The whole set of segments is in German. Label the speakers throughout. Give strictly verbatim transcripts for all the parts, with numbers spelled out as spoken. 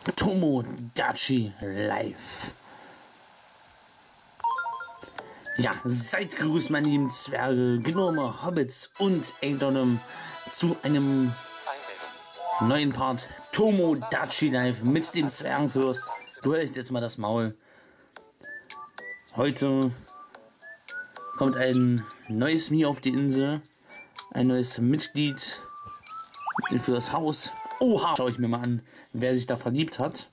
Speaker 1: Tomodachi Live. Ja, seid gegrüßt, meine lieben Zwerge, Gnome, Hobbits und Edonym zu einem neuen Part Tomodachi Live mit dem Zwergenfürst. Du hältst jetzt mal das Maul. Heute kommt ein neues Mii auf die Insel, ein neues Mitglied für das Haus. Oha! Schau ich mir mal an, wer sich da verliebt hat.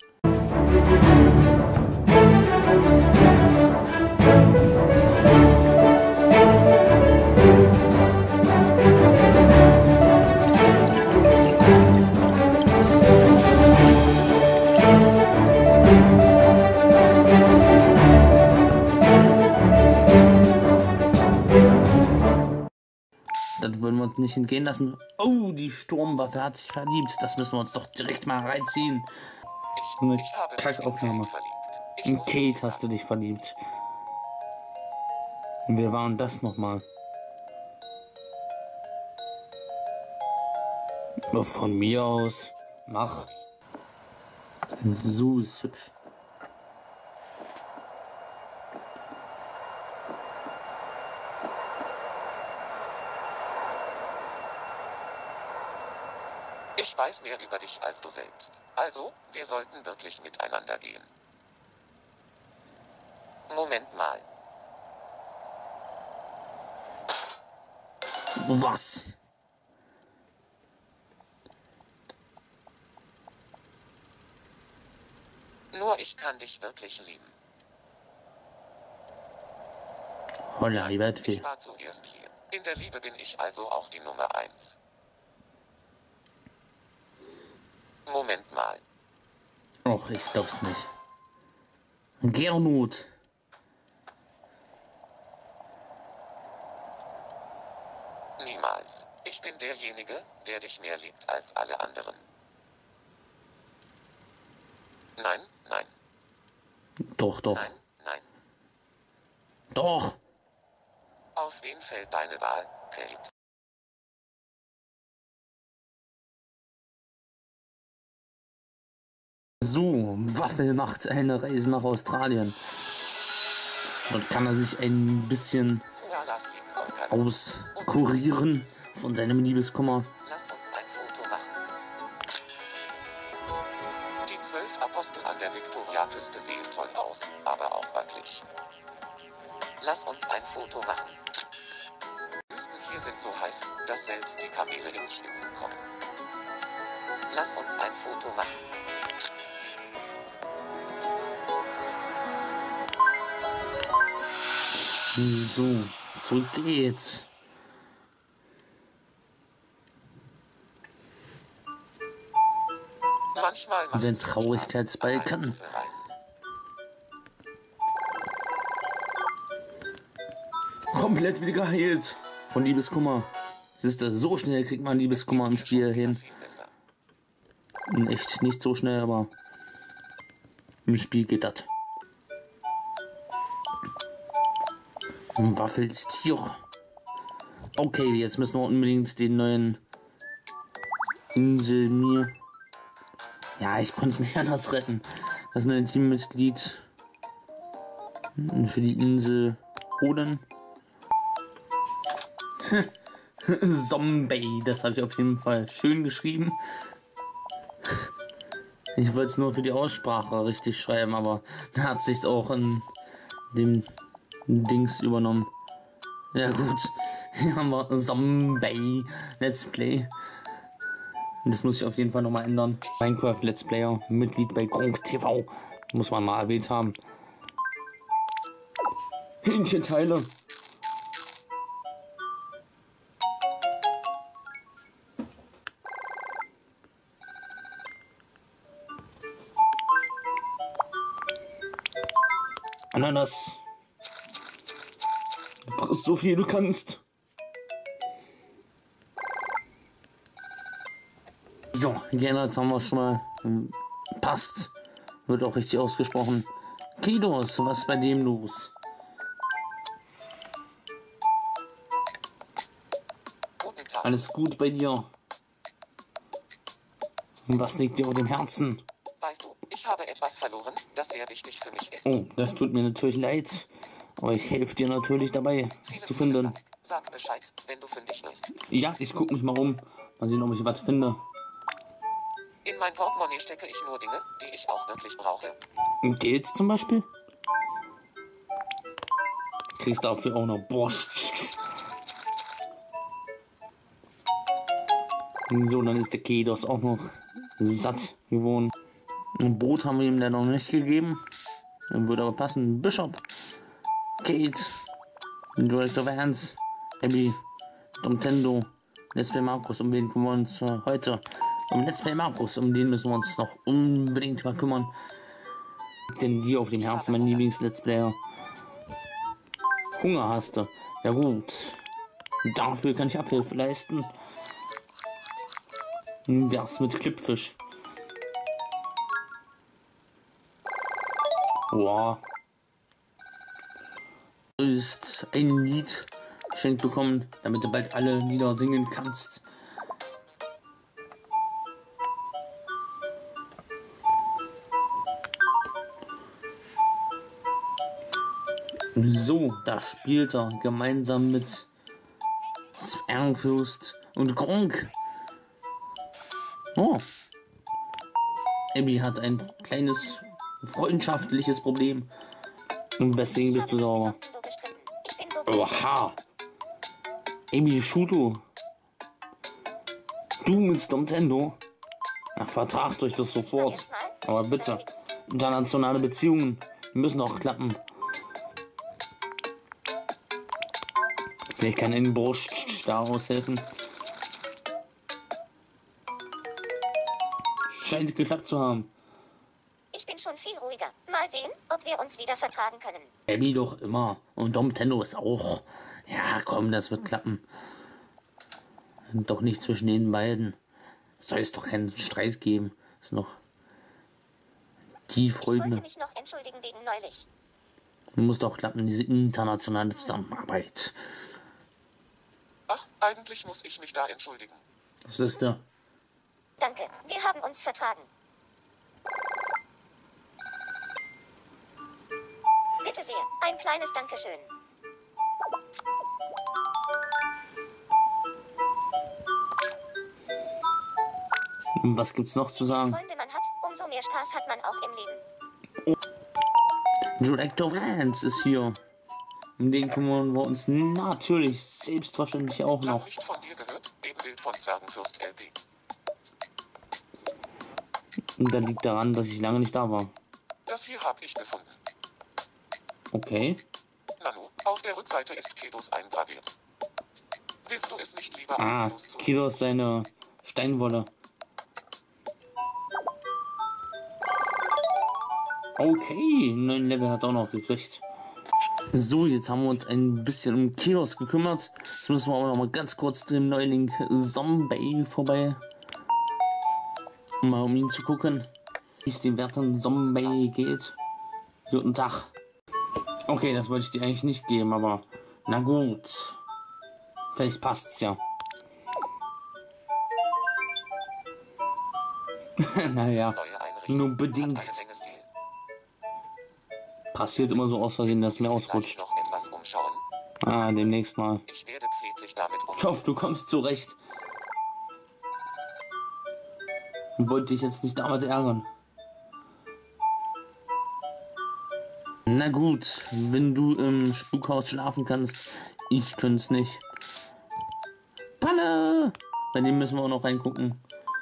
Speaker 1: Das würden wir uns nicht entgehen lassen. Oh, die Sturmwaffe hat sich verliebt. Das müssen wir uns doch direkt mal reinziehen.
Speaker 2: Ich,
Speaker 1: Eine
Speaker 2: ich habe
Speaker 1: Kackaufnahme.
Speaker 2: mich in Kate verliebt. Ich
Speaker 1: In
Speaker 2: muss
Speaker 1: Kate
Speaker 2: mich
Speaker 1: hast du dich verliebt. Und wer war denn das nochmal? Von mir aus. Mach. So ist hübsch.
Speaker 2: Ich weiß mehr über dich als du selbst. Also, wir sollten wirklich miteinander gehen. Moment mal.
Speaker 1: Was?
Speaker 2: Nur ich kann dich wirklich lieben.
Speaker 1: Holla, ich werd viel.
Speaker 2: Ich war zuerst hier. In der Liebe bin ich also auch die Nummer eins. Moment mal.
Speaker 1: Och, ich glaub's nicht. Gernot.
Speaker 2: Niemals. Ich bin derjenige, der dich mehr liebt als alle anderen. Nein, nein,
Speaker 1: Doch, doch.
Speaker 2: nein, nein.
Speaker 1: Doch.
Speaker 2: Auf wen fällt deine Wahl, Kate?
Speaker 1: So, Waffel macht eine Reise nach Australien. Dort kann er sich ein bisschen
Speaker 2: Ja, lass ihn Volker.
Speaker 1: auskurieren von seinem Liebeskummer.
Speaker 2: Lass uns ein Foto machen. Die zwölf Apostel an der Viktoriaküste sehen toll aus, aber auch wackelig. Lass uns ein Foto machen. Die Wüsten hier sind so heiß, dass selbst die Kamele ins Schwitzen kommen. Lass uns ein Foto machen.
Speaker 1: So, zurück geht's.
Speaker 2: Manchmal macht
Speaker 1: Sein
Speaker 2: es Spaß,
Speaker 1: Traurigkeitsbalken.
Speaker 2: allein zu verreisen.
Speaker 1: Komplett wieder geheilt von Liebeskummer. Siehst du, so schnell kriegt man Liebeskummer im Spiel hin.
Speaker 2: Viel besser.
Speaker 1: Echt nicht so schnell, aber im Spiel geht das. Waffel ist hier. Okay, jetzt müssen wir unbedingt den neuen Insel mir. Ja, ich konnte es nicht anders retten. Das neue Teammitglied für die Insel holen. Zombie, das habe ich auf jeden Fall schön geschrieben. Ich wollte es nur für die Aussprache richtig schreiben, aber da hat sich auch in dem Dings übernommen. Ja gut, hier haben wir Zombie Let's Play. Das muss ich auf jeden Fall nochmal ändern. Minecraft Let's Player, Mitglied bei Gronk T V. Muss man mal erwähnt haben. Hähnchenteile. Ananas. Friss so viel du kannst. Jo, gerne, jetzt haben wir schon mal. Passt. Wird auch richtig ausgesprochen. Kidos, was ist bei dem los?
Speaker 2: Guten Tag.
Speaker 1: Alles gut bei dir? Was liegt dir auf dem Herzen?
Speaker 2: Weißt du, ich habe etwas verloren, das sehr wichtig für mich ist.
Speaker 1: Oh, das tut mir natürlich leid. Aber ich helfe dir natürlich dabei, es
Speaker 2: Vielen,
Speaker 1: zu
Speaker 2: vielen
Speaker 1: finden.
Speaker 2: Dank. Sag Bescheid, wenn du fündig wirst.
Speaker 1: Ja, ich gucke mich mal um. Mal sehen, ob ich was finde.
Speaker 2: In mein Portemonnaie stecke ich nur Dinge, die ich auch wirklich brauche.
Speaker 1: Geld zum Beispiel? Kriegst dafür auch noch Borscht. So, dann ist der Kedos auch noch satt geworden. Ein Brot haben wir ihm dann noch nicht gegeben. Dann würde aber passen. Bishop, Kate, Director Vance, Abby, Nintendo, Let's Play Markus. Um wen kümmern wir uns äh, heute? Um Let's Play Markus. Um den müssen wir uns noch unbedingt mal kümmern. Denn die auf dem Herzen, mein Lieblings-Let's Player. Hunger hast du. Ja gut. Dafür kann ich Abhilfe leisten. Was mit Klippfisch? Wow. Du ist ein Lied geschenkt bekommen, damit du bald alle Lieder singen kannst. So, da spielt er gemeinsam mit Zwergfürst und Gronk. Oh. Abby hat ein kleines freundschaftliches Problem. Und weswegen bist du sauer? Oha. Abby Shuto. Du mit Nintendo? Na, vertragt euch das sofort. Aber bitte. Internationale Beziehungen müssen auch klappen. Vielleicht kann ein Borscht da aushelfen. Scheint geklappt zu haben.
Speaker 3: Ich bin schon viel ruhiger. Mal sehen, ob wir uns wieder vertragen können.
Speaker 1: Abby doch immer. Und Nintendo ist auch. Ja, komm, das wird klappen. Doch nicht zwischen den beiden. Es soll es doch keinen Streit geben. Ist noch die Freunde.
Speaker 3: Ich wollte mich noch entschuldigen wegen neulich.
Speaker 1: Muss doch klappen, diese internationale Zusammenarbeit.
Speaker 2: Ach, eigentlich muss ich mich da entschuldigen.
Speaker 1: Das ist der.
Speaker 3: Danke, wir haben uns vertragen. Bitte sehr, ein kleines Dankeschön.
Speaker 1: Was gibt's noch zu
Speaker 3: Je
Speaker 1: sagen?
Speaker 3: mehr Freunde man hat, umso mehr Spaß hat man auch im Leben.
Speaker 1: Director Vance ist hier. Um den kümmern wir uns natürlich selbstverständlich auch
Speaker 2: Lang
Speaker 1: noch.
Speaker 2: nicht von dir gehört, Ebenbild von Zwergenfürst L P.
Speaker 1: Und das liegt daran, dass ich lange nicht da war.
Speaker 2: Das hier habe ich gefunden.
Speaker 1: Okay.
Speaker 2: Nanu, auf der Rückseite ist Kedos eingraviert. Willst du es nicht lieber
Speaker 1: Ah,
Speaker 2: an Kedos zu?
Speaker 1: Kidos seine Steinwolle. Okay, neun Level hat er auch noch gekriegt. So, jetzt haben wir uns ein bisschen um Kidos gekümmert. Jetzt müssen wir aber noch mal ganz kurz dem Neuling Zombie vorbei. Um mal um ihn zu gucken, wie es dem werten Zombie geht. Guten Tag. Okay, das wollte ich dir eigentlich nicht geben, aber na gut. Vielleicht passt's ja. Naja,
Speaker 2: Neue Einrichtung
Speaker 1: nur
Speaker 2: hat
Speaker 1: bedingt.
Speaker 2: eine Menge Stil.
Speaker 1: Passiert immer so aus Versehen, dass mir
Speaker 2: Vielleicht
Speaker 1: ausrutscht.
Speaker 2: noch etwas umschauen.
Speaker 1: Ah, demnächst mal.
Speaker 2: Ich werde pfleglich damit
Speaker 1: Ich
Speaker 2: um.
Speaker 1: hoffe, du kommst zurecht. Und wollte dich jetzt nicht damit ärgern. Na gut, wenn du im Spukhaus schlafen kannst, ich könnte es nicht. Panne! Bei dem müssen wir auch noch reingucken.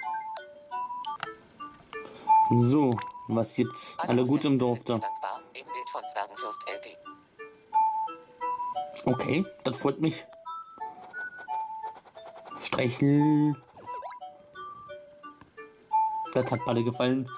Speaker 1: So, was gibt's? Alle gut im Dorf da.
Speaker 2: Dankbar, Ebenbild von Zwergenfürst L P.
Speaker 1: Okay, das freut mich. Streichel. Das hat Palle gefallen.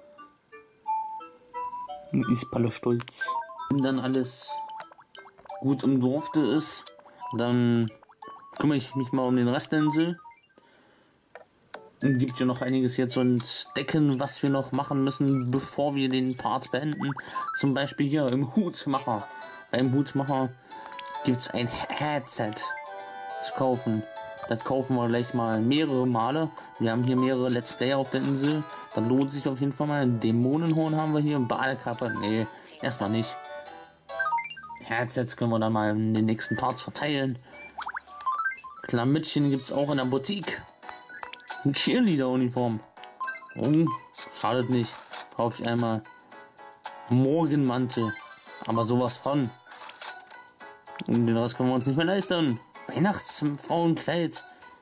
Speaker 1: Ist Palle stolz. Wenn dann alles gut im Dorfte ist, dann kümmere ich mich mal um den Rest der Insel. Gibt ja noch einiges jetzt zu entdecken, was wir noch machen müssen, bevor wir den Part beenden. Zum Beispiel hier im Hutmacher. Beim Hutmacher gibt es ein Headset zu kaufen. Das kaufen wir gleich mal mehrere Male. Wir haben hier mehrere Let's Player auf der Insel. Dann lohnt sich auf jeden Fall mal. Dämonenhorn haben wir hier. Badekappe. Nee, erstmal nicht. Herzsets können wir dann mal in den nächsten Parts verteilen. Klamottchen gibt es auch in der Boutique. Ein Cheerleader-Uniform. Oh, schadet nicht. Kaufe ich einmal. Morgenmantel. Aber sowas von. Und den Rest können wir uns nicht mehr leisten. Weihnachtsfrauenkleid.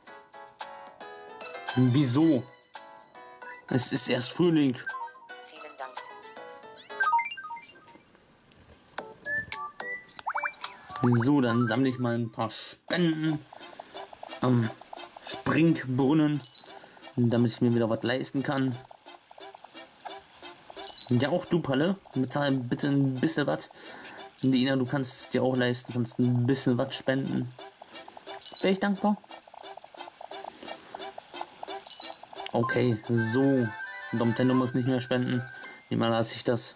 Speaker 1: Wieso? Es ist erst Frühling.
Speaker 3: Vielen Dank.
Speaker 1: So, dann sammle ich mal ein paar Spenden am Springbrunnen, damit ich mir wieder was leisten kann. Ja, auch du, Palle, bezahl bitte ein bisschen was. Dina, du kannst es dir auch leisten, kannst ein bisschen was spenden. Wäre ich dankbar. Okay, so. Domtendo muss nicht mehr spenden. Wie mal lasse ich das.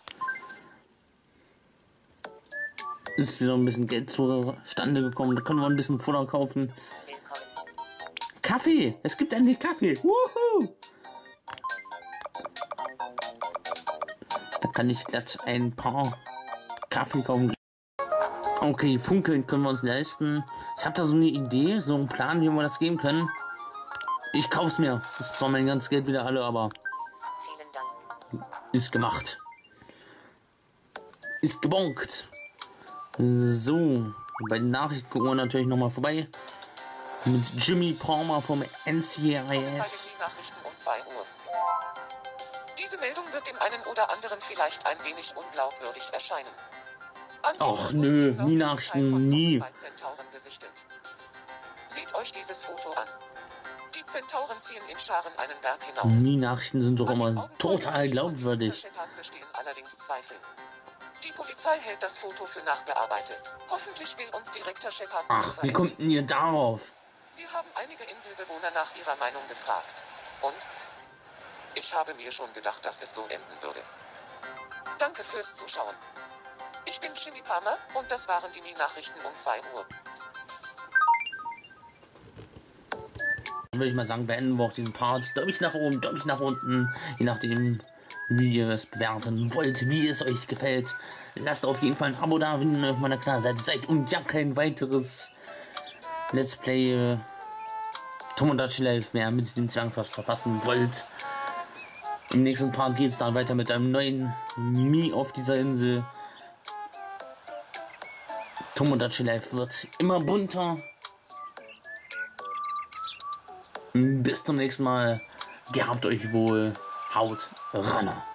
Speaker 1: Ist wieder ein bisschen Geld zustande gekommen. Da können wir ein bisschen Futter kaufen.
Speaker 3: Willkommen.
Speaker 1: Kaffee! Es gibt endlich Kaffee! Wuhu! Da kann ich glatt ein paar Kaffee kaufen. Okay, funkeln können wir uns leisten. Ich habe da so eine Idee, so einen Plan, wie wir das geben können. Ich kauf's mir. Das ist zwar mein ganzes Geld wieder alle, aber
Speaker 3: Vielen Dank.
Speaker 1: ist gemacht. Ist gebonkt. So, bei den Nachrichten gucken wir natürlich noch mal vorbei. Mit Jimmy Palmer vom N C I S.
Speaker 2: Bei den Nachrichten um zwei Uhr. Diese Meldung wird dem einen oder anderen vielleicht ein wenig unglaubwürdig erscheinen.
Speaker 1: Ach nö, nie Nachrichten, nie.
Speaker 2: Gesichtet. Seht euch dieses Foto an. Die Zentauren ziehen in Scharen einen Berg hinauf.
Speaker 1: Nie Nachrichten sind doch
Speaker 2: An
Speaker 1: immer
Speaker 2: den Augenzeugen
Speaker 1: total
Speaker 2: von
Speaker 1: glaubwürdig.
Speaker 2: Shepard bestehen allerdings Zweifel. Die Polizei hält das Foto für nachbearbeitet. Hoffentlich will uns Direktor Shepard
Speaker 1: Ach, wie
Speaker 2: verändern.
Speaker 1: kommt denn ihr darauf?
Speaker 2: Wir haben einige Inselbewohner nach ihrer Meinung gefragt. Und? Ich habe mir schon gedacht, dass es so enden würde. Danke fürs Zuschauen. Ich bin Jimmy Palmer und das waren die Nachrichten um zwei Uhr.
Speaker 1: Dann würde ich mal sagen, beenden wir auch diesen Part. Glaube ich nach oben, glaube ich nach unten. Je nachdem, wie ihr es bewerten wollt, wie es euch gefällt. Lasst auf jeden Fall ein Abo da, wenn ihr auf meiner Kanalseite seid und ja kein weiteres Let's Play äh, Tomodachi Life mehr mit dem Zwangfast verpassen wollt. Im nächsten Part geht es dann weiter mit einem neuen Mi auf dieser Insel. Tomodachi Life wird immer bunter. Bis zum nächsten Mal. Gehabt euch wohl. Haut rein.